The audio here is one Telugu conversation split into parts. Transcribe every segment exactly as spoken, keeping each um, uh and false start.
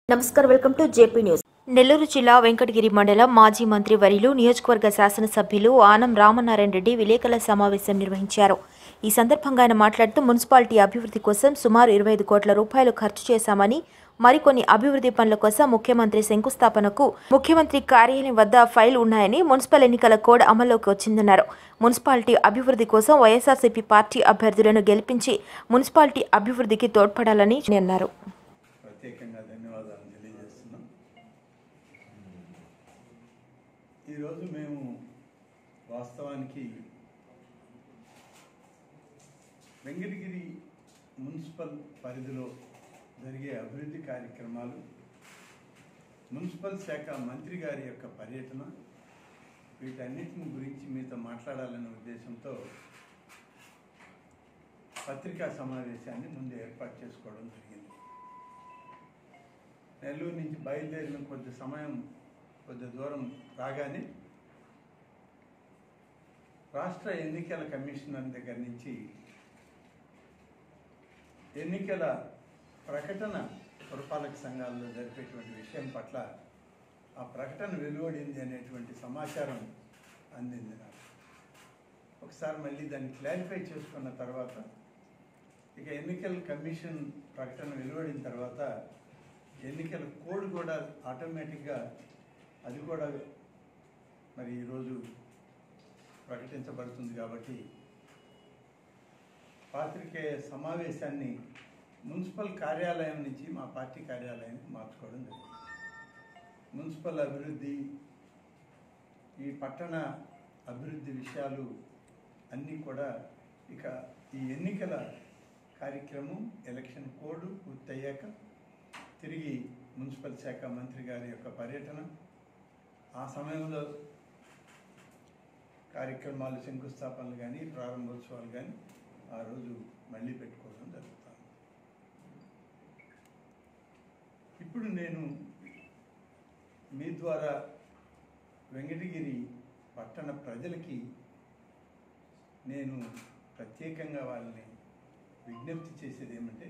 నమస్కారం welcome to JP news. Nellore జిల్లా వెంకటగిరి మండలం మాజీ మంత్రి వర్యులు నియోజకవర్గ శాసనసభ్యులు ఆనం రామనారాయణ రెడ్డి విలేకరుల సమావేశం నిర్వహించారు. ఈ సందర్భంగా ఆయన మాట్లాడుతూ మున్సిపాలిటీ అభివృద్ధి కోసం సుమారు ఇరవై ఐదు కోట్ల రూపాయలు ఖర్చు చేశామని, మరికొన్ని అభివృద్ధి పనుల కోసం ముఖ్యమంత్రి శంకుస్థాపనకు ముఖ్యమంత్రి కార్యాలయం వద్ద ఫైల్ ఉన్నాయని, మున్సిపల్ ఎన్నికల కోడ్ అమల్లోకి వచ్చిందన్నారు. మున్సిపాలిటీ అభివృద్ధి కోసం వైఎస్ఆర్సీపీ పార్టీ అభ్యర్థులను గెలిపించి మున్సిపాలిటీ అభివృద్ధికి తోడ్పడాలని అన్నారు. ప్రత్యేకంగా ధన్యవాదాలు తెలియజేస్తున్నాం. ఈరోజు మేము వాస్తవానికి వెంకటగిరి మున్సిపల్ పరిధిలో జరిగే అభివృద్ధి కార్యక్రమాలు, మున్సిపల్ శాఖ మంత్రి గారి యొక్క పర్యటన, వీటన్నిటిని గురించి మీతో మాట్లాడాలనే ఉద్దేశంతో పత్రికా సమావేశాన్ని ముందు ఏర్పాటు చేసుకోవడం జరిగింది. నెల్లూరు నుంచి బయలుదేరిన కొద్ది సమయం కొద్ది దూరం రాగానే రాష్ట్ర ఎన్నికల కమిషనర్ దగ్గర నుంచి ఎన్నికల ప్రకటన పురపాలక సంఘాల్లో జరిపేటువంటి విషయం పట్ల ఆ ప్రకటన వెలువడింది అనేటువంటి సమాచారం అందింది నాకు. ఒకసారి మళ్ళీ దాన్ని క్లారిఫై చేసుకున్న తర్వాత ఇక ఎన్నికల కమిషన్ ప్రకటన వెలువడిన తర్వాత ఎన్నికల కోడ్ కూడా ఆటోమేటిక్గా అది కూడా మరి ఈరోజు ప్రకటించబడుతుంది. కాబట్టి పాత్రికేయ సమావేశాన్ని మున్సిపల్ కార్యాలయం నుంచి మా పార్టీ కార్యాలయానికి మార్చుకోవడం జరిగింది. మున్సిపల్ అభివృద్ధి, ఈ పట్టణ అభివృద్ధి విషయాలు అన్నీ కూడా ఇక ఈ ఎన్నికల కార్యక్రమం, ఎలక్షన్ కోడ్ పూర్తయ్యాక తిరిగి మున్సిపల్ శాఖ మంత్రి గారి యొక్క పర్యటన, ఆ సమయంలో కార్యక్రమాలు, శంకుస్థాపనలు కానీ ప్రారంభోత్సవాలు కానీ ఆ రోజు మళ్ళీ పెట్టుకోవడం జరుగుతుంది. ఇప్పుడు నేను మీ ద్వారా వెంకటగిరి పట్టణ ప్రజలకి నేను ప్రత్యేకంగా వాళ్ళని విజ్ఞప్తి చేసేది ఏమంటే,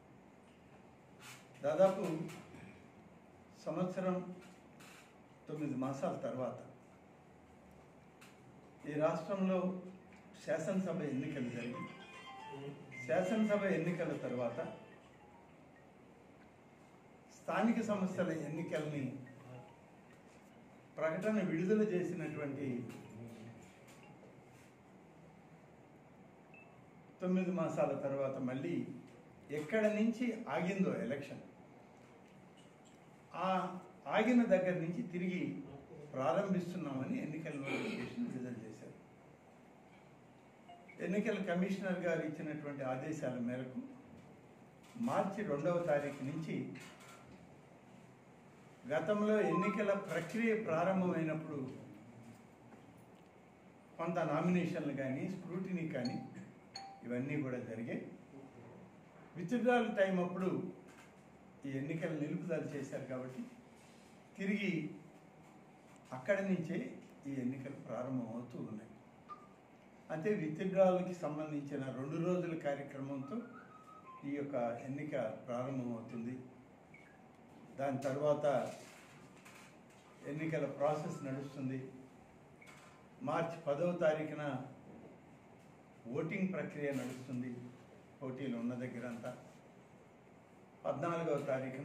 దాదాపు సంవత్సరం తొమ్మిది మాసాల తర్వాత ఈ రాష్ట్రంలో శాసనసభ ఎన్నికలు జరిగి, శాసనసభ ఎన్నికల తర్వాత స్థానిక సంస్థల ఎన్నికల్ని ప్రకటన విడుదల చేసినటువంటి తొమ్మిది మాసాల తర్వాత మళ్ళీ ఎక్కడి నుంచి ఆగిందో ఎలక్షన్, ఆ ఆగిన దగ్గర నుంచి తిరిగి ప్రారంభిస్తున్నామని ఎన్నికల నోటిఫికేషన్ విడుదల చేశారు. ఎన్నికల కమిషనర్ గారు ఇచ్చినటువంటి ఆదేశాల మేరకు మార్చి రెండవ తారీఖు నుంచి గతంలో ఎన్నికల ప్రక్రియ ప్రారంభమైనప్పుడు కొంత నామినేషన్లు కానీ, స్క్రూటినీ కానీ ఇవన్నీ కూడా జరిగాయి. విత్డ్రాల్ టైం అప్పుడు ఈ ఎన్నికలు నిలుపుదల చేశారు. కాబట్టి తిరిగి అక్కడి నుంచే ఈ ఎన్నికలు ప్రారంభమవుతూ ఉన్నాయి. అంటే విత్డ్రాల్కి సంబంధించిన రెండు రోజుల కార్యక్రమంతో ఈ యొక్క ఎన్నిక ప్రారంభమవుతుంది. దాని తర్వాత ఎన్నికల ప్రాసెస్ నడుస్తుంది. మార్చి పదవ తారీఖున ఓటింగ్ ప్రక్రియ నడుస్తుంది, పోటీలు ఉన్న దగ్గర అంతా. పద్నాలుగవ తారీఖున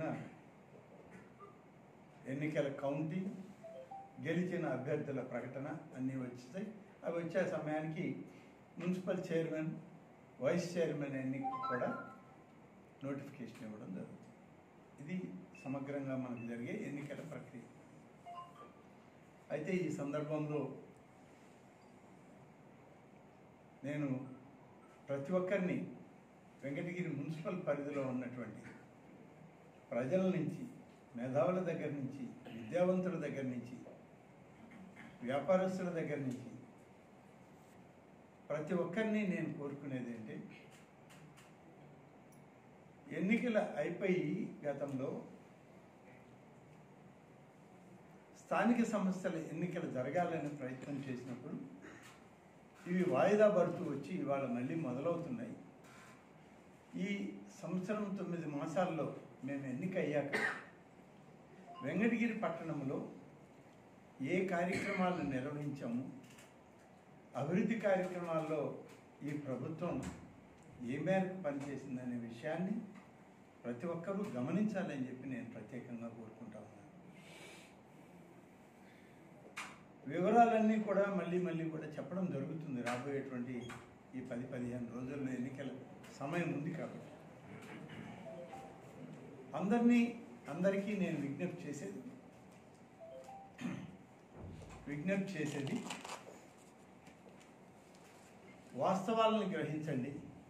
ఎన్నికల కౌంటింగ్, గెలిచిన అభ్యర్థుల ప్రకటన అన్నీ వచ్చాయి. అవి వచ్చే సమయానికి మున్సిపల్ చైర్మన్, వైస్ చైర్మన్ ఎన్నిక కూడా నోటిఫికేషన్ ఇవ్వడం జరుగుతుంది. ఇది సమగ్రంగా మనకు జరిగే ఎన్నికల ప్రక్రియ. అయితే ఈ సందర్భంలో నేను ప్రతి ఒక్కరిని వెంకటగిరి మున్సిపల్ పరిధిలో ఉన్నటువంటి ప్రజల నుంచి, మేధావుల దగ్గర నుంచి, విద్యావంతుల దగ్గర నుంచి, వ్యాపారస్తుల దగ్గర నుంచి ప్రతి ఒక్కరిని నేను కోరుకునేది ఏంటి, ఎన్నికలు అయిపోయి గతంలో స్థానిక సంస్థల ఎన్నికలు జరగాలని ప్రయత్నం చేసినప్పుడు ఇవి వాయిదా పడుతూ వచ్చి ఇవాళ మళ్ళీ మొదలవుతున్నాయి. ఈ సంవత్సరం తొమ్మిది మాసాల్లో మేము ఎన్నిక అయ్యాక వెంకటగిరి పట్టణంలో ఏ కార్యక్రమాలు నిర్వహించాము, అభివృద్ధి కార్యక్రమాల్లో ఈ ప్రభుత్వం ఏ మేరకు పనిచేసిందనే విషయాన్ని ప్రతి ఒక్కరూ గమనించాలని చెప్పి నేను ప్రత్యేకంగా కోరుకుంటా ఉన్నాను. వివరాలన్నీ కూడా మళ్ళీ మళ్ళీ కూడా చెప్పడం జరుగుతుంది రాబోయేటువంటి ఈ పది పదిహేను రోజుల్లో ఎన్నికల సమయం ఉంది కాబట్టి. అందరినీ అందరికీ నేను విజ్ఞప్తి చేసేది విజ్ఞప్తి చేసేది వాస్తవాలను గ్రహించండి.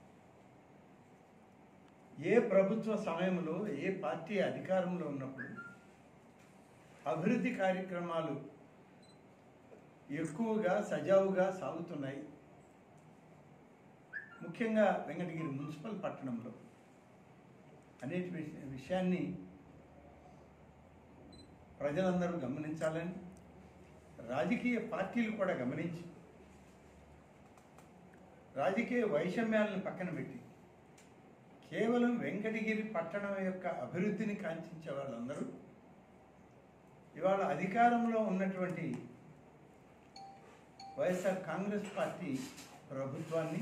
ఏ ప్రభుత్వ సమయంలో ఏ పార్టీ అధికారంలో ఉన్నప్పుడు అభివృద్ధి కార్యక్రమాలు ఎక్కువగా సజావుగా సాగుతున్నాయి. ముఖ్యంగా వెంకటగిరి మున్సిపల్ పట్టణంలో అనే విషయాన్ని ప్రజలందరూ గమనించాలని, రాజకీయ పార్టీలు కూడా గమనించి రాజకీయ వైషమ్యాలను పక్కన పెట్టి కేవలం వెంకటగిరి పట్టణం యొక్క అభివృద్ధిని కాంక్షించే వాళ్ళందరూ ఇవాళ అధికారంలో ఉన్నటువంటి వైఎస్ఆర్ కాంగ్రెస్ పార్టీ ప్రభుత్వాన్ని,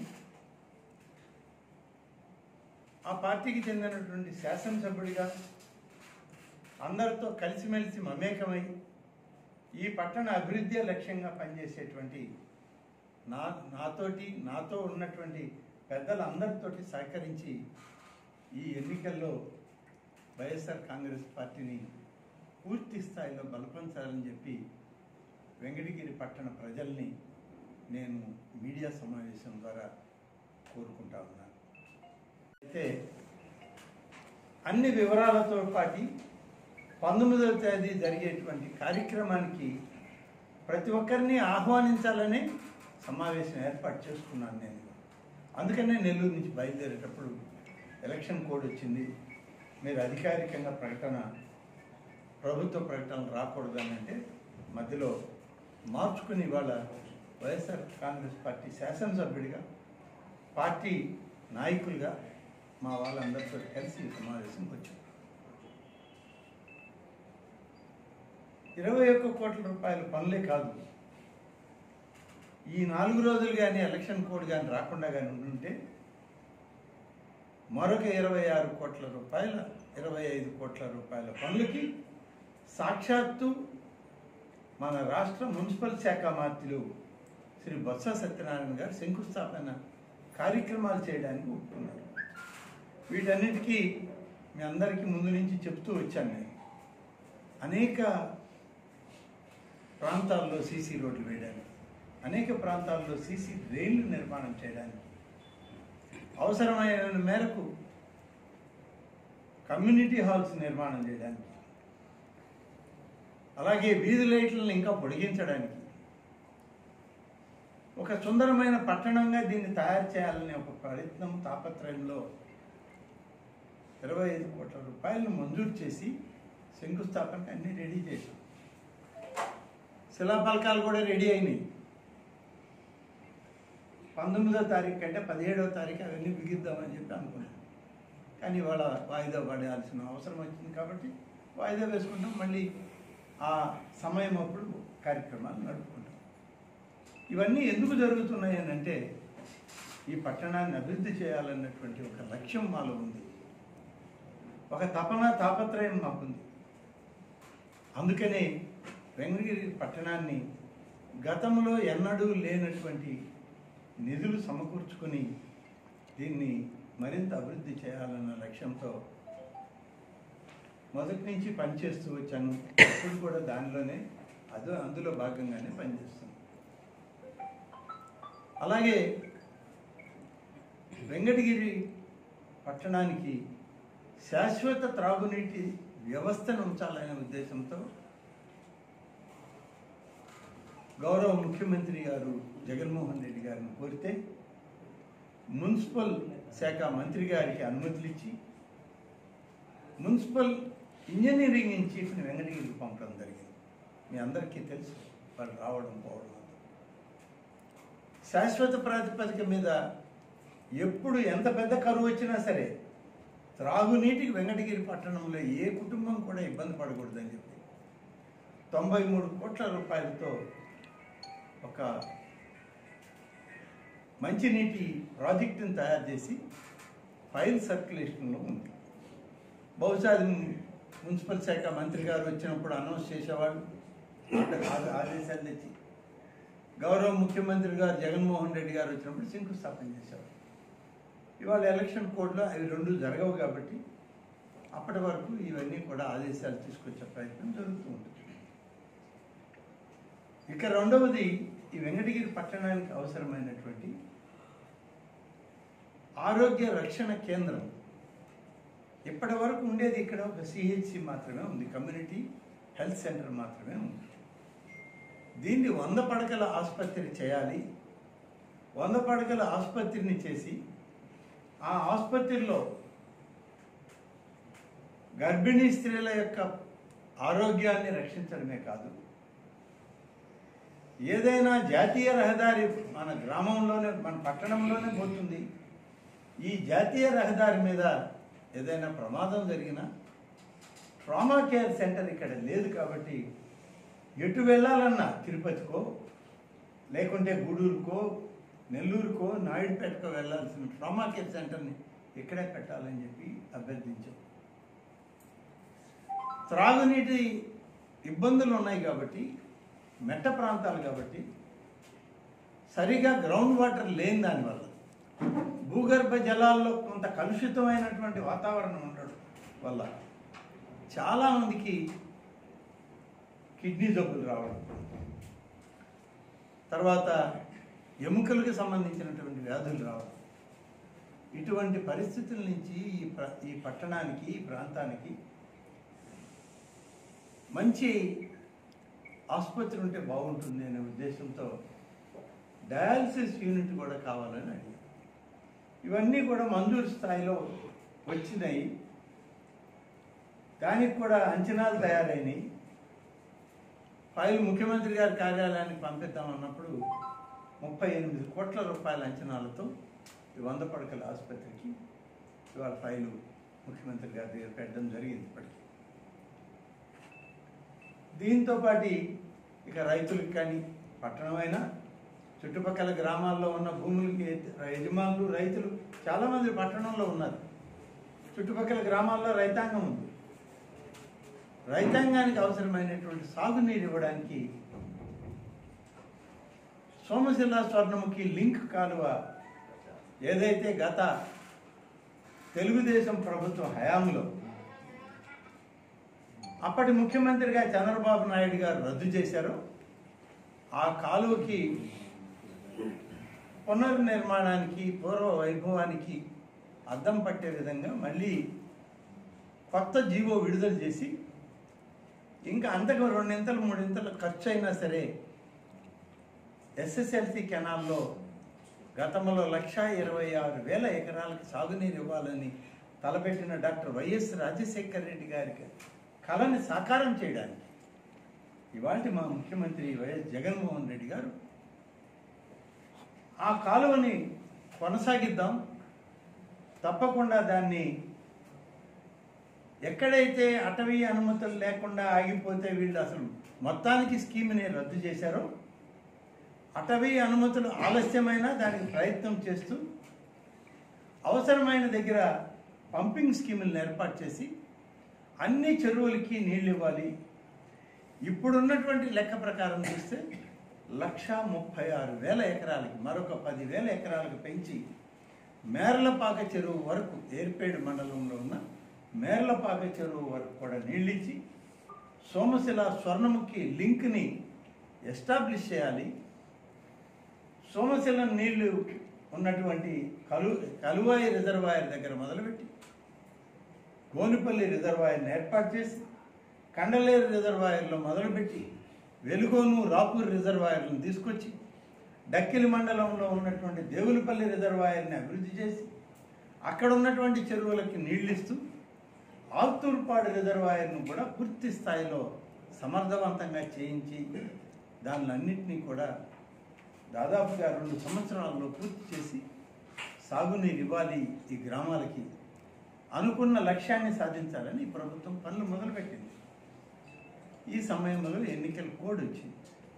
ఆ పార్టీకి చెందినటువంటి శాసనసభ్యుడిగా అందరితో కలిసిమెలిసి మమేకమై ఈ పట్టణ అభివృద్ధి లక్ష్యంగా పనిచేసేటువంటి నా నాతోటి నాతో ఉన్నటువంటి పెద్దలందరితోటి సహకరించి ఈ ఎన్నికల్లో వైఎస్ఆర్ కాంగ్రెస్ పార్టీని పూర్తి స్థాయిలో బలపరచాలని చెప్పి వెంకటగిరి పట్టణ ప్రజల్ని నేను మీడియా సమావేశం ద్వారా కోరుకుంటా ఉన్నాను. అయితే అన్ని వివరాలతో పాటు పంతొమ్మిదవ తేదీ జరిగేటువంటి కార్యక్రమానికి ప్రతి ఒక్కరిని ఆహ్వానించాలని సమావేశం ఏర్పాటు చేసుకున్నాను నేను. అందుకనే నెల్లూరు నుంచి బయలుదేరేటప్పుడు ఎలక్షన్ కోడ్ వచ్చింది, మీరు అధికారికంగా ప్రకటన ప్రభుత్వ ప్రకటనలు రాకూడదని అంటే మధ్యలో మార్చుకుని ఇవాళ వైఎస్ఆర్ కాంగ్రెస్ పార్టీ శాసనసభ్యుడిగా పార్టీ నాయకులుగా మా వాళ్ళందరితో కలిసి సమావేశంకి వచ్చాం. ఇరవై ఒక్క కోట్ల రూపాయల పనులే కాదు, ఈ నాలుగు రోజులు కానీ ఎలక్షన్ కోడ్ కానీ రాకుండా కానీ ఉంటే మరొక ఇరవై ఆరు కోట్ల రూపాయల ఇరవై ఐదు కోట్ల రూపాయల పనులకి సాక్షాత్తు మన రాష్ట్ర మున్సిపల్ శాఖ మంత్రులు శ్రీ బొత్స సత్యనారాయణ గారు శంకుస్థాపన కార్యక్రమాలు చేయడానికి ఒప్పుకున్నారు. వీటన్నిటికీ మీ అందరికీ ముందు నుంచి చెప్తూ వచ్చాను నేను. అనేక ప్రాంతాల్లో సీసీ రోడ్లు వేయడానికి, అనేక ప్రాంతాల్లో సీసీ డ్రైన్లు నిర్మాణం చేయడానికి, అవసరమైన మేరకు కమ్యూనిటీ హాల్స్ నిర్మాణం చేయడానికి, అలాగే వీధి లైట్లను ఇంకా పొడిగించడానికి, ఒక సుందరమైన పట్టణంగా దీన్ని తయారు చేయాలనే ఒక ప్రయత్నం తాపత్రయంలో ఇరవై ఐదు కోట్ల రూపాయలను మంజూరు చేసి శంకుస్థాపనకి అన్నీ రెడీ చేశాం. శిలాఫలకాలు కూడా రెడీ అయినాయి. పంతొమ్మిదో తారీఖు కంటే పదిహేడవ తారీఖు అవన్నీ బిగిద్దామని చెప్పి అనుకున్నాం. కానీ ఇవాళ వాయిదా పడాల్సిన అవసరం వచ్చింది కాబట్టి వాయిదా వేసుకుంటాం. మళ్ళీ ఆ సమయం అప్పుడు కార్యక్రమాలు నడుపుకుంటాం. ఇవన్నీ ఎందుకు జరుగుతున్నాయి అని అంటే ఈ పట్టణాన్ని అభివృద్ధి చేయాలన్నటువంటి ఒక లక్ష్యం మాలో ఉంది, ఒక తపన తాపత్రయం మాకుంది. అందుకనే వెంకటగిరి పట్టణాన్ని గతంలో ఎన్నడూ లేనటువంటి నిధులు సమకూర్చుకొని దీన్ని మరింత అభివృద్ధి చేయాలన్న లక్ష్యంతో మొదటి నుంచి పనిచేస్తూ వచ్చాను. ఇప్పుడు కూడా దానిలోనే అదో అందులో భాగంగానే పనిచేస్తాను. అలాగే వెంకటగిరి పట్టణానికి శాశ్వత త్రాగునీటి వ్యవస్థను ఉంచాలనే ఉద్దేశంతో గౌరవ ముఖ్యమంత్రి గారు జగన్మోహన్ రెడ్డి గారిని కోరితే మున్సిపల్ శాఖ మంత్రి గారికి అనుమతులు ఇచ్చి మున్సిపల్ ఇంజనీరింగ్ ఇన్ చీఫ్ని వెంకటగిరికి పంపడం జరిగింది. మీ అందరికీ తెలుసు వాళ్ళు రావడం పోవడం. శాశ్వత ప్రాతిపదిక మీద ఎప్పుడు ఎంత పెద్ద కరువు వచ్చినా సరే త్రాగునీటికి వెంకటగిరి పట్టణంలో ఏ కుటుంబం కూడా ఇబ్బంది పడకూడదని చెప్పి తొంభై మూడు కోట్ల రూపాయలతో ఒక మంచినీటి ప్రాజెక్టును తయారు చేసి ఫైల్ సర్క్యులేషన్లో ఉంది. బహుశా అది మున్సిపల్ శాఖ మంత్రి గారు వచ్చినప్పుడు అనౌన్స్ చేసేవాళ్ళు, ఆదేశాలు తెచ్చి గౌరవ ముఖ్యమంత్రి గారు జగన్మోహన్ రెడ్డి గారు వచ్చినప్పుడు శంకుస్థాపన చేసేవారు. ఇవాళ ఎలక్షన్ కోడ్లో అవి రెండు జరగవు కాబట్టి అప్పటి వరకు ఇవన్నీ కూడా ఆదేశాలు తీసుకొచ్చే ప్రయత్నం జరుగుతూ ఉంటుంది. ఇక రెండవది, ఈ వెంకటగిరి పట్టణానికి అవసరమైనటువంటి ఆరోగ్య రక్షణ కేంద్రం. ఇప్పటి వరకు ఉండేది ఇక్కడ ఒక సిహెచ్సి మాత్రమే ఉంది, కమ్యూనిటీ హెల్త్ సెంటర్ మాత్రమే ఉంది. దీన్ని వంద పడకల ఆసుపత్రి చేయాలి. వంద పడకల ఆసుపత్రిని చేసి ఆ ఆసుపత్రిలో గర్భిణీ స్త్రీల యొక్క ఆరోగ్యాన్ని రక్షించడమే కాదు, ఏదైనా జాతీయ రహదారి మన గ్రామంలోనే మన పట్టణంలోనే పోతుంది, ఈ జాతీయ రహదారి మీద ఏదైనా ప్రమాదం జరిగినా ట్రామా కేర్ సెంటర్ ఇక్కడ లేదు కాబట్టి ఎటు వెళ్ళాలన్నా తిరుపతికో లేకుంటే గూడూరుకో నెల్లూరుకో నాయుడుపేటకో వెళ్ళాల్సిన ట్రామా కేర్ సెంటర్ని ఇక్కడే పెట్టాలని చెప్పి అభ్యర్థించాం. త్రాగునీటి ఇబ్బందులు ఉన్నాయి కాబట్టి, మెట్ట ప్రాంతాలు కాబట్టి, సరిగా గ్రౌండ్ వాటర్ లేని దానివల్ల భూగర్భ జలాల్లో కొంత కలుషితమైనటువంటి వాతావరణం ఉండడం వల్ల చాలామందికి కిడ్నీ జబ్బులు రావడం, తర్వాత ఎముకలకు సంబంధించినటువంటి వ్యాధులు రావడం, ఇటువంటి పరిస్థితుల నుంచి ఈ ప్ర ఈ పట్టణానికి ఈ ప్రాంతానికి మంచి ఆసుపత్రి ఉంటే బాగుంటుంది అనే ఉద్దేశంతో డయాలసిస్ యూనిట్ కూడా కావాలని అడిగారు. ఇవన్నీ కూడా మంజూరు స్థాయిలో వచ్చినాయి, దానికి కూడా అంచనాలు తయారైనాయి. ఫైల్ ముఖ్యమంత్రి గారి కార్యాలయానికి పంపిద్దామన్నప్పుడు ముప్పై ఎనిమిది కోట్ల రూపాయల అంచనాలతో ఈ వంద పడకల ఆసుపత్రికి ఇవాళ ఫైలు ముఖ్యమంత్రి గారి దగ్గర పెట్టడం జరిగింది. ఇప్పటికీ దీంతో పాటు ఇక రైతులకు కానీ, పట్టణమైనా చుట్టుపక్కల గ్రామాల్లో ఉన్న భూములకి యజమానులు రైతులు చాలామంది పట్టణంలో ఉన్నారు. చుట్టుపక్కల గ్రామాల్లో రైతాంగం ఉంది. రైతాంగానికి అవసరమైనటువంటి సాగునీరు ఇవ్వడానికి సోమశిల స్వర్ణముఖి లింక్ కాలువ ఏదైతే గత తెలుగుదేశం ప్రభుత్వం హయాంలో అప్పటి ముఖ్యమంత్రిగా చంద్రబాబు నాయుడు గారు రద్దు చేశారో, ఆ కాలువకి పునర్నిర్మాణానికి, పూర్వ వైభవానికి అద్దం పట్టే విధంగా మళ్ళీ కొత్త జీవో విడుదల చేసి, ఇంకా అంతకు రెండింతలు మూడింతలు ఖర్చు అయినా సరే ఎస్ఎస్ఎల్సి కెనాల్లో గతంలో లక్ష ఇరవై ఆరు వేల ఎకరాలకు సాగునీరు ఇవ్వాలని తలపెట్టిన డాక్టర్ వైఎస్ రాజశేఖర రెడ్డి గారికి కళని సాకారం చేయడానికి ఇవాళ మా ముఖ్యమంత్రి వైఎస్ జగన్మోహన్ రెడ్డి గారు ఆ కాలువని కొనసాగిద్దాం, తప్పకుండా దాన్ని ఎక్కడైతే అటవీ అనుమతులు లేకుండా ఆగిపోతే వీళ్ళు అసలు మొత్తానికి స్కీమ్ని రద్దు చేశారో, అటవీ అనుమతులు ఆలస్యమైనా దానికి ప్రయత్నం చేస్తూ అవసరమైన దగ్గర పంపింగ్ స్కీములను ఏర్పాటు చేసి అన్ని చెరువులకి నీళ్ళు ఇవ్వాలి. ఇప్పుడున్నటువంటి లెక్క ప్రకారం చూస్తే లక్ష ముప్పై ఆరు వేల ఎకరాలకి మరొక పదివేల ఎకరాలకు పెంచి మేర్లపాక చెరువు వరకు, ఏర్పేడు మండలంలో ఉన్న మేర్లపాక చెరువు వరకు కూడా నీళ్ళిచ్చి సోమశిల స్వర్ణముఖి లింక్ని ఎస్టాబ్లిష్ చేయాలి. సోమశిల నీళ్లు ఉన్నటువంటి కలు కలువాయి రిజర్వాయర్ దగ్గర మొదలుపెట్టి గోనిపల్లి రిజర్వాయర్ని ఏర్పాటు చేసి, కండలేరు రిజర్వాయర్లో మొదలుపెట్టి వెలుగోను రాపూర్ రిజర్వాయర్లను తీసుకొచ్చి డక్కిలి మండలంలో ఉన్నటువంటి దేవులపల్లి రిజర్వాయర్ని అభివృద్ధి చేసి అక్కడ ఉన్నటువంటి చెరువులకి నీళ్ళిస్తూ ఆల్తూర్పాడు రిజర్వాయర్ను కూడా పూర్తి స్థాయిలో సమర్థవంతంగా చేయించి దానిలన్నింటినీ కూడా దాదాపుగా రెండు సంవత్సరాల్లో పూర్తి చేసి సాగునీరు ఇవ్వాలి, ఈ గ్రామాలకి అనుకున్న లక్ష్యాన్ని సాధించాలని ఈ ప్రభుత్వం పనులు మొదలుపెట్టింది. ఈ సమయంలో ఎన్నికల కోడ్ వచ్చింది.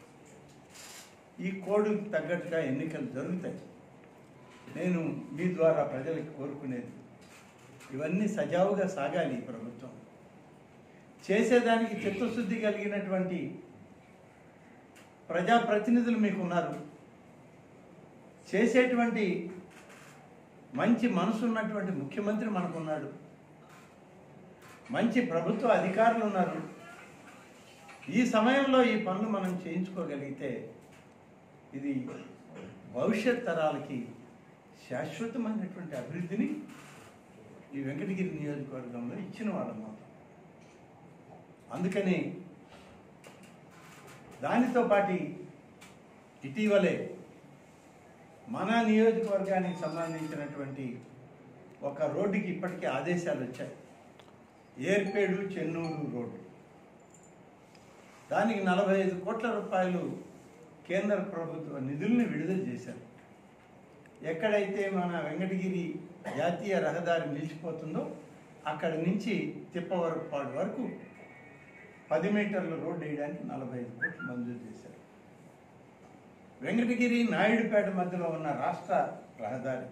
ఈ కోడ్కు తగ్గట్టుగా ఎన్నికలు జరుగుతాయి. నేను మీ ద్వారా ప్రజలకు కోరుకునేది ఇవన్నీ సజావుగా సాగాలి. ఈ ప్రభుత్వం చేసేదానికి చిత్తశుద్ధి కలిగినటువంటి ప్రజాప్రతినిధులు మీకున్నారు. చేసేటువంటి మంచి మనసు ఉన్నటువంటి ముఖ్యమంత్రి మనకున్నాడు. మంచి ప్రభుత్వ అధికారులు ఉన్నారు. ఈ సమయంలో ఈ పనులు మనం చేయించుకోగలిగితే ఇది భవిష్యత్ తరాలకి శాశ్వతమైనటువంటి అభివృద్ధిని ఈ వెంకటగిరి నియోజకవర్గంలో ఇచ్చిన వాళ్ళం మాట. అందుకని దానితో పాటు ఇటీవలే మన నియోజకవర్గానికి సంబంధించినటువంటి ఒక రోడ్డుకి ఇప్పటికే ఆదేశాలు వచ్చాయి. ఏర్పేడు చెన్నూరు రోడ్డు. దానికి నలభై ఐదు కోట్ల రూపాయలు కేంద్ర ప్రభుత్వ నిధుల్ని విడుదల చేశారు. ఎక్కడైతే మన వెంకటగిరి జాతీయ రహదారి నిలిచిపోతుందో అక్కడి నుంచి తిప్పవరపాడు వరకు పది మీటర్ల రోడ్డు వేయడానికి నలభై ఐదు కోట్లు మంజూరు చేశారు. వెంకటగిరి నాయుడుపేట మధ్యలో ఉన్న రాష్ట్ర రహదారి,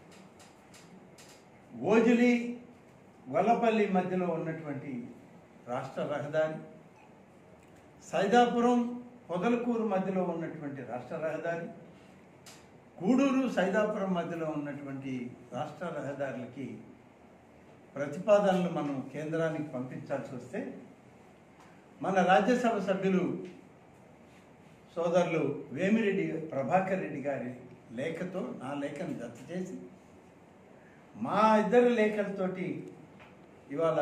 ఓజిలి గొల్లపల్లి మధ్యలో ఉన్నటువంటి రాష్ట్ర రహదారి, సైదాపురం పొదలకూరు మధ్యలో ఉన్నటువంటి రాష్ట్ర రహదారి, గూడూరు సైదాపురం మధ్యలో ఉన్నటువంటి రాష్ట్ర రహదారులకి ప్రతిపాదనలు మనం కేంద్రానికి పంపించాల్సి వస్తే మన రాజ్యసభ సభ్యులు సోదరులు వేమిరెడ్డి ప్రభాకర్ రెడ్డి గారి లేఖతో నా లేఖను జత చేసి మా ఇద్దరు లేఖలతోటి ఇవాళ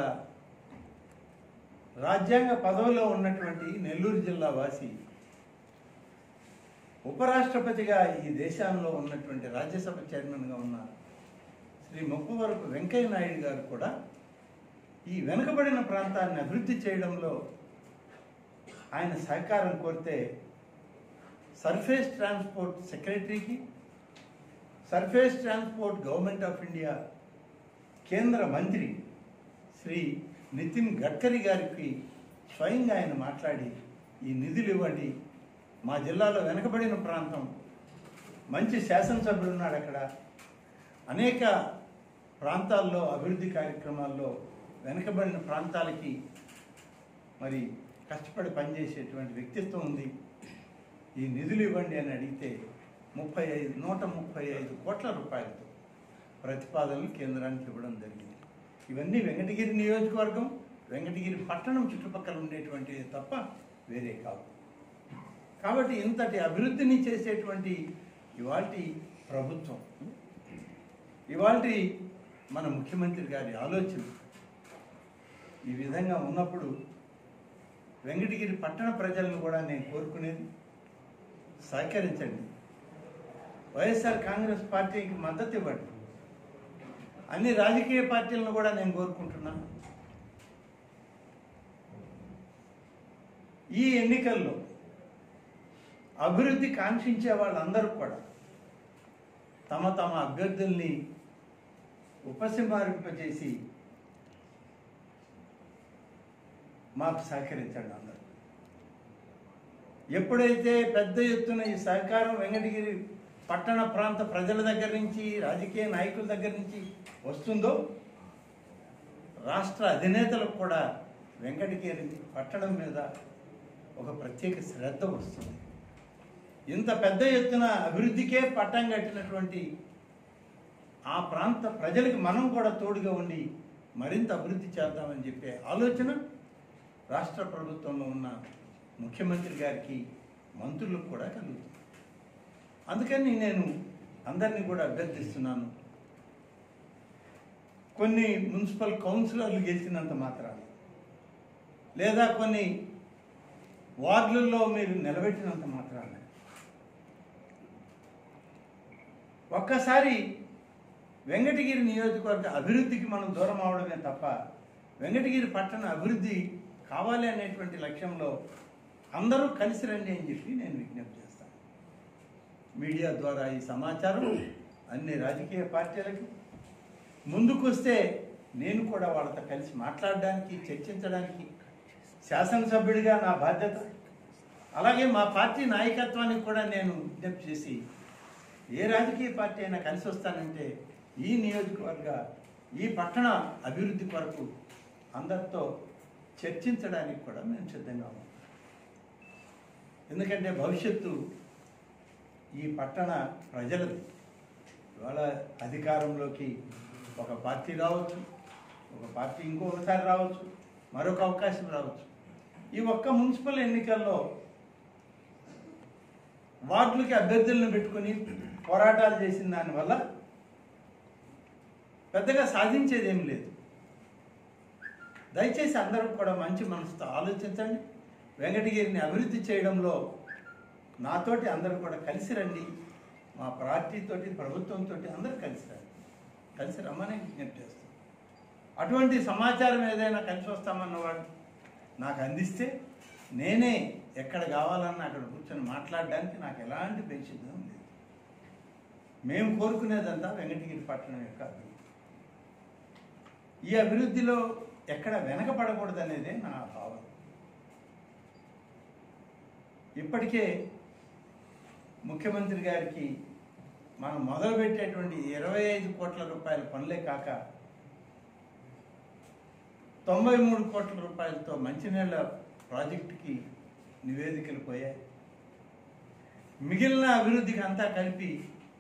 రాజ్యాంగ పదవిలో ఉన్నటువంటి నెల్లూరు జిల్లా వాసి ఉపరాష్ట్రపతిగా ఈ దేశంలో ఉన్నటువంటి రాజ్యసభ చైర్మన్గా ఉన్న శ్రీ ముప్పవరపు వెంకయ్య నాయుడు గారు కూడా ఈ వెనుకబడిన ప్రాంతాన్ని అభివృద్ధి చేయడంలో ఆయన సహకారం కోరితే సర్ఫేస్ ట్రాన్స్పోర్ట్ సెక్రటరీకి, surface transport government of India కేంద్ర మంత్రి శ్రీ నితిన్ గడ్కరీ గారికి స్వయంగా ఆయన మాట్లాడి ఈ నిధులు ఇవ్వండి, మా జిల్లాలో వెనకబడిన ప్రాంతం, మంచి శాసనసభ్యులు ఉన్నాడు అక్కడ, అనేక ప్రాంతాల్లో అభివృద్ధి కార్యక్రమాల్లో వెనకబడిన ప్రాంతాలకి మరి కష్టపడి పనిచేసేటువంటి వ్యక్తిత్వం ఉంది, ఈ నిధులు ఇవ్వండి అని అడిగితే ముప్పై ఐదు నూట ముప్పై ఐదు కోట్ల రూపాయలతో ప్రతిపాదనలు కేంద్రానికి ఇవ్వడం జరిగింది. ఇవన్నీ వెంకటగిరి నియోజకవర్గం, వెంకటగిరి పట్టణం చుట్టుపక్కల ఉండేటువంటివి తప్ప వేరే కాదు. కాబట్టి ఇంతటి అభివృద్ధిని చేసేటువంటి ఇవాల్టి ప్రభుత్వం, ఇవాల్టి మన ముఖ్యమంత్రి గారి ఆలోచన ఈ విధంగా ఉన్నప్పుడు వెంకటగిరి పట్టణ ప్రజలను కూడా నేను కోరుకునేది సహకరించండి. వైఎస్ఆర్ కాంగ్రెస్ పార్టీకి మద్దతు ఇవ్వండి. అన్ని రాజకీయ పార్టీలను కూడా నేను కోరుకుంటున్నాను. ఈ ఎన్నికల్లో అభివృద్ధి కాంక్షించే వాళ్ళందరూ కూడా తమ తమ అభ్యర్థుల్ని ఉపసంహరింపజేసి మాకు సహకరించండి. అందరూ ఎప్పుడైతే పెద్ద ఎత్తున ఈ సహకారం వెంకటగిరి పట్టణ ప్రాంత ప్రజల దగ్గర నుంచి, రాజకీయ నాయకుల దగ్గర నుంచి వస్తుందో రాష్ట్ర అధినేతలకు కూడా వెంకటగిరి పట్టణం మీద ఒక ప్రత్యేక శ్రద్ధ వస్తుంది. ఇంత పెద్ద ఎత్తున అభివృద్ధికే పట్టం కట్టినటువంటి ఆ ప్రాంత ప్రజలకు మనం కూడా తోడుగా ఉండి మరింత అభివృద్ధి చేద్దామని చెప్పే ఆలోచన రాష్ట్ర ప్రభుత్వంలో ఉన్న ముఖ్యమంత్రి గారికి, మంత్రులకు కూడా కలుగుతుంది. అందుకని నేను అందరినీ కూడా అభ్యర్థిస్తున్నాను, కొన్ని మున్సిపల్ కౌన్సిలర్లు గెలిచినంత మాత్రాన లేదా కొన్ని వార్డులలో మీరు నిలబెట్టినంత మాత్రాన ఒక్కసారి వెంకటగిరి నియోజకవర్గ అభివృద్ధికి మనం దూరం అవడమే తప్ప వెంకటగిరి పట్టణ అభివృద్ధి కావాలి అనేటువంటి లక్ష్యంలో అందరూ కలిసి రండి అని చెప్పి నేను విజ్ఞప్తి చేస్తాను. మీడియా ద్వారా ఈ సమాచారం అన్ని రాజకీయ పార్టీలకు ముందుకు వస్తే నేను కూడా వాళ్ళతో కలిసి మాట్లాడడానికి, చర్చించడానికి శాసనసభ్యుడిగా నా బాధ్యత, అలాగే మా పార్టీ నాయకత్వానికి కూడా నేను విజ్ఞప్తి చేసి, ఏ రాజకీయ పార్టీ అయినా కలిసి వస్తానంటే ఈ నియోజకవర్గ ఈ పట్టణ అభివృద్ధి కొరకు అందరితో చర్చించడానికి కూడా మేము సిద్ధంగా ఉన్నాం. ఎందుకంటే భవిష్యత్తు ఈ పట్టణ ప్రజలది. ఇవాళ అధికారంలోకి ఒక పార్టీ రావచ్చు, ఒక పార్టీ ఇంకొకసారి రావచ్చు, మరొక అవకాశం రావచ్చు. ఈ ఒక్క మున్సిపల్ ఎన్నికల్లో వార్డులకి అభ్యర్థులను పెట్టుకుని పోరాటాలు చేసిన దానివల్ల పెద్దగా సాధించేది ఏం లేదు. దయచేసి అందరూ కూడా మంచి మనసుతో ఆలోచించండి. వెంకటగిరిని అభివృద్ధి చేయడంలో నాతోటి అందరూ కూడా కలిసి రండి. మా పార్టీతోటి, ప్రభుత్వంతో అందరూ కలిసి రండి, కలిసి రమ్మని విజ్ఞప్తి చేస్తాం. అటువంటి సమాచారం ఏదైనా కలిసి వస్తామన్నవాడు నాకు అందిస్తే నేనే ఎక్కడ కావాలన్నా అక్కడ కూర్చొని మాట్లాడడానికి నాకు ఎలాంటి బేసిద్ధం లేదు. మేము కోరుకునేదంతా వెంకటగిరి పట్టణం యొక్క అభివృద్ధి. ఈ అభివృద్ధిలో ఎక్కడ వెనకపడకూడదు అనేదే నా భావన. ఇప్పటికే ముఖ్యమంత్రి గారికి మనం మొదలుపెట్టేటువంటి ఇరవై ఐదు కోట్ల రూపాయల పనులే కాక తొంభై మూడు కోట్ల రూపాయలతో మంచినీళ్ళ ప్రాజెక్టుకి నివేదికలు పోయాయి. మిగిలిన అభివృద్ధికి అంతా కలిపి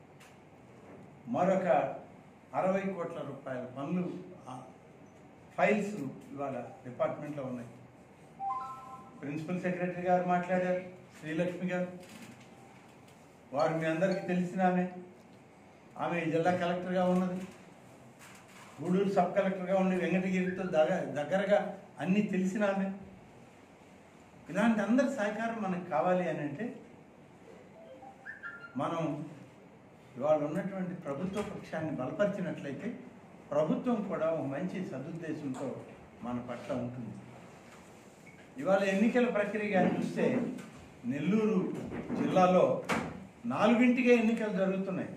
మరొక అరవై కోట్ల రూపాయల పనులు ఫైల్స్ ఇవాళ డిపార్ట్మెంట్లో ఉన్నాయి. ప్రిన్సిపల్ సెక్రటరీ గారు మాట్లాడారు, శ్రీలక్ష్మి గారు. వారు మీ అందరికీ తెలిసిన ఆమె ఆమె జిల్లా కలెక్టర్గా ఉన్నది, గూడూరు సబ్ కలెక్టర్గా ఉండి వెంకటగిరితో దగ్గర దగ్గరగా అన్నీ తెలిసిన ఆమె. ఇలాంటి అందరి సహకారం మనకు కావాలి అని అంటే మనం ఇవాళ ఉన్నటువంటి ప్రభుత్వ పక్షాన్ని బలపరిచినట్లయితే ప్రభుత్వం కూడా ఒక మంచి సదుద్దేశంతో మన పట్ల ఉంటుంది. ఇవాళ ఎన్నికల ప్రక్రియ చూస్తే నెల్లూరు జిల్లాలో నాలుగింటికే ఎన్నికలు జరుగుతున్నాయి.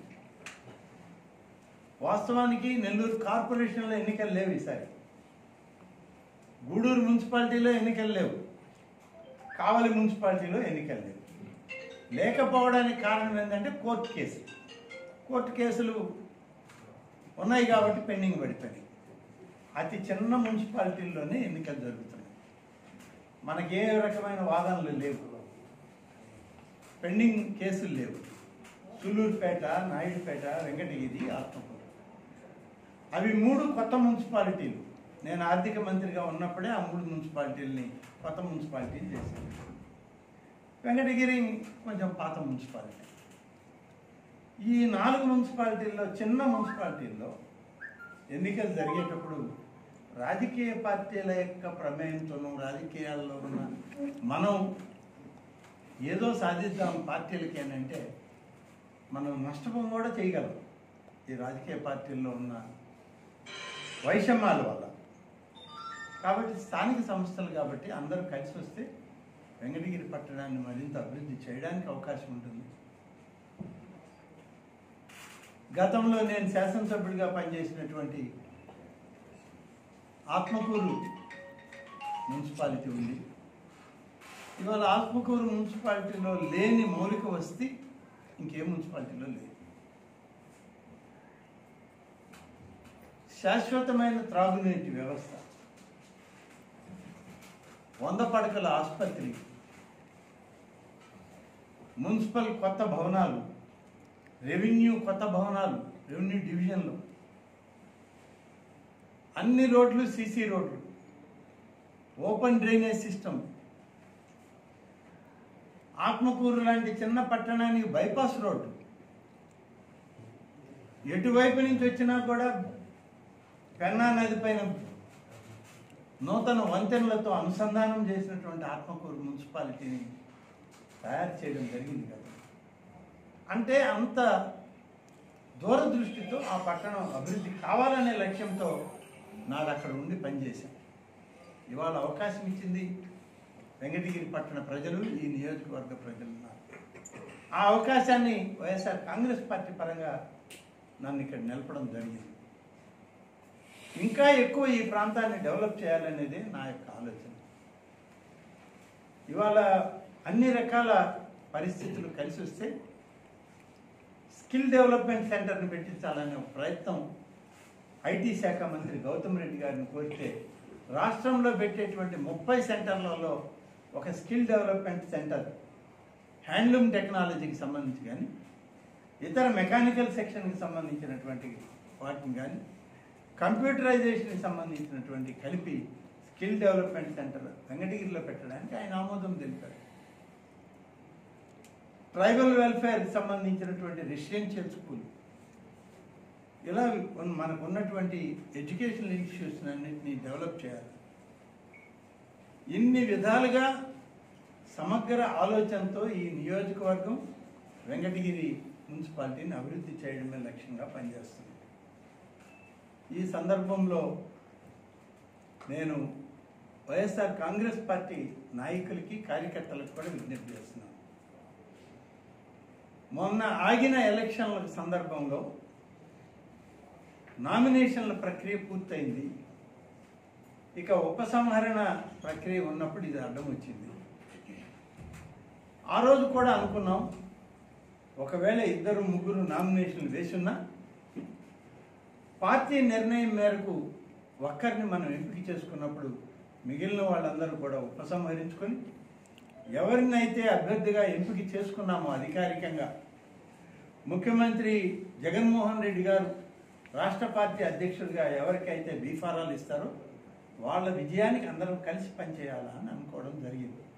వాస్తవానికి నెల్లూరు కార్పొరేషన్లో ఎన్నికలు లేవు ఈసారి, గూడూరు మున్సిపాలిటీలో ఎన్నికలు లేవు, కావలి మున్సిపాలిటీలో ఎన్నికలు లేవు. లేకపోవడానికి కారణం ఏంటంటే కోర్టు కేసు కోర్టు కేసులు ఉన్నాయి కాబట్టి పెండింగ్ పడిపోయినాయి. అతి చిన్న మున్సిపాలిటీల్లోనే ఎన్నికలు జరుగుతున్నాయి. మనకి ఏ రకమైన వాదనలు లేవు, పెండింగ్ కేసులు లేవు. సులూరుపేట, నాయుడుపేట, వెంకటగిరి, ఆత్మకూరు, అవి మూడు కొత్త మున్సిపాలిటీలు. నేను ఆర్థిక మంత్రిగా ఉన్నప్పుడే ఆ మూడు మున్సిపాలిటీలని కొత్త మున్సిపాలిటీలు చేశాను. వెంకటగిరి కొంచెం పాత మున్సిపాలిటీ. ఈ నాలుగు మున్సిపాలిటీల్లో, చిన్న మున్సిపాలిటీల్లో ఎన్నికలు జరిగేటప్పుడు రాజకీయ పార్టీల యొక్క ప్రమేయంతోనూ, రాజకీయాల్లో ఉన్న మనం ఏదో సాధిద్దాం పార్టీలకి అని అంటే మనం నష్టపోం కూడా చేయగలం. ఈ రాజకీయ పార్టీల్లో ఉన్న వైషమ్యాల వల్ల. కాబట్టి స్థానిక సంస్థలు కాబట్టి అందరూ కలిసి వస్తే వెంకటగిరి పట్టణాన్ని మరింత అభివృద్ధి చేయడానికి అవకాశం ఉంటుంది. గతంలో నేను శాసనసభ్యుడిగా పనిచేసినటువంటి ఆత్మకూరు మున్సిపాలిటీ ఉంది. ఇవాళ ఆత్మకూరు మున్సిపాలిటీలో లేని మౌలిక వసతి ఇంకే మున్సిపాలిటీలో లేదు. శాశ్వతమైన త్రాగునీటి వ్యవస్థ, వంద పడకల ఆసుపత్రి, మున్సిపల్ కొత్త భవనాలు, రెవెన్యూ కొత్త భవనాలు, రెవెన్యూ డివిజన్లు, అన్ని రోడ్లు సీసీ రోడ్లు, ఓపెన్ డ్రైనేజ్ సిస్టమ్. ఆత్మకూరు లాంటి చిన్న పట్టణానికి బైపాస్ రోడ్డు, ఎటువైపు నుంచి వచ్చినా కూడా పెన్నా నది పైన నూతన వంతెనలతో అనుసంధానం చేసినటువంటి ఆత్మకూరు మున్సిపాలిటీని తయారు చేయడం జరిగింది కదా. అంటే అంత దూరదృష్టితో ఆ పట్టణం అభివృద్ధి కావాలనే లక్ష్యంతో నాది అక్కడ ఉండి పనిచేశాను. ఇవాళ అవకాశం ఇచ్చింది వెంకటగిరి పట్టణ ప్రజలు, ఈ నియోజకవర్గ ప్రజలు. ఆ అవకాశాన్ని వైఎస్ఆర్ కాంగ్రెస్ పార్టీ పరంగా నన్ను ఇక్కడ నిలపడం జరిగింది. ఇంకా ఎక్కువ ఈ ప్రాంతాన్ని డెవలప్ చేయాలనేది నా యొక్క ఆలోచన. ఇవాళ అన్ని రకాల పరిస్థితులు కలిసి వస్తే స్కిల్ డెవలప్మెంట్ సెంటర్ని పెట్టించాలనే ప్రయత్నం ఐటీ శాఖ మంత్రి గౌతమ్ రెడ్డి గారిని కోరితే రాష్ట్రంలో పెట్టేటువంటి ముప్పై సెంటర్లలో ఒక స్కిల్ డెవలప్మెంట్ సెంటర్ హ్యాండ్లూమ్ టెక్నాలజీకి సంబంధించి కానీ ఇతర మెకానికల్ సెక్షన్కి సంబంధించినటువంటి వాటిని కానీ కంప్యూటరైజేషన్కి సంబంధించినటువంటి కలిపి స్కిల్ డెవలప్మెంట్ సెంటర్ వెంకటగిరిలో పెట్టడానికి ఆయన ఆమోదం తెలిపారు. ట్రైబల్ వెల్ఫేర్కి సంబంధించినటువంటి రెసిడెన్షియల్ స్కూల్, ఇలా మనకు ఉన్నటువంటి ఎడ్యుకేషనల్ ఇన్స్టిట్యూషన్ అన్నింటినీ డెవలప్ చేయాలి. ఇన్ని విధాలుగా సమగ్ర ఆలోచనతో ఈ నియోజకవర్గం వెంకటగిరి మున్సిపాలిటీని అభివృద్ధి చేయడమే లక్ష్యంగా పనిచేస్తుంది. ఈ సందర్భంలో నేను వైఎస్ఆర్ కాంగ్రెస్ పార్టీ నాయకులకి కార్యకర్తలకు కూడా విజ్ఞప్తి చేస్తున్నాను. మొన్న ఆగిన ఎలక్షన్ల సందర్భంలో నామినేషన్ల ప్రక్రియ పూర్తయింది. ఇక ఉపసంహరణ ప్రక్రియ ఉన్నప్పుడు ఇది అడ్డం వచ్చింది. ఆ రోజు కూడా అనుకున్నాం, ఒకవేళ ఇద్దరు ముగ్గురు నామినేషన్లు వేసున్నా పార్టీ నిర్ణయం మేరకు ఒక్కరిని మనం ఎంపిక చేసుకున్నప్పుడు మిగిలిన వాళ్ళందరూ కూడా ఉపసంహరించుకొని ఎవరినైతే అభ్యర్థిగా ఎంపిక చేసుకున్నామో అధికారికంగా ముఖ్యమంత్రి జగన్మోహన్ రెడ్డి గారు రాష్ట్ర పార్టీ అధ్యక్షుడిగా ఎవరికైతే బీఫారాలు ఇస్తారో వాళ్ళ విజయానికి అందరం కలిసి పనిచేయాలని అనుకోవడం జరిగింది.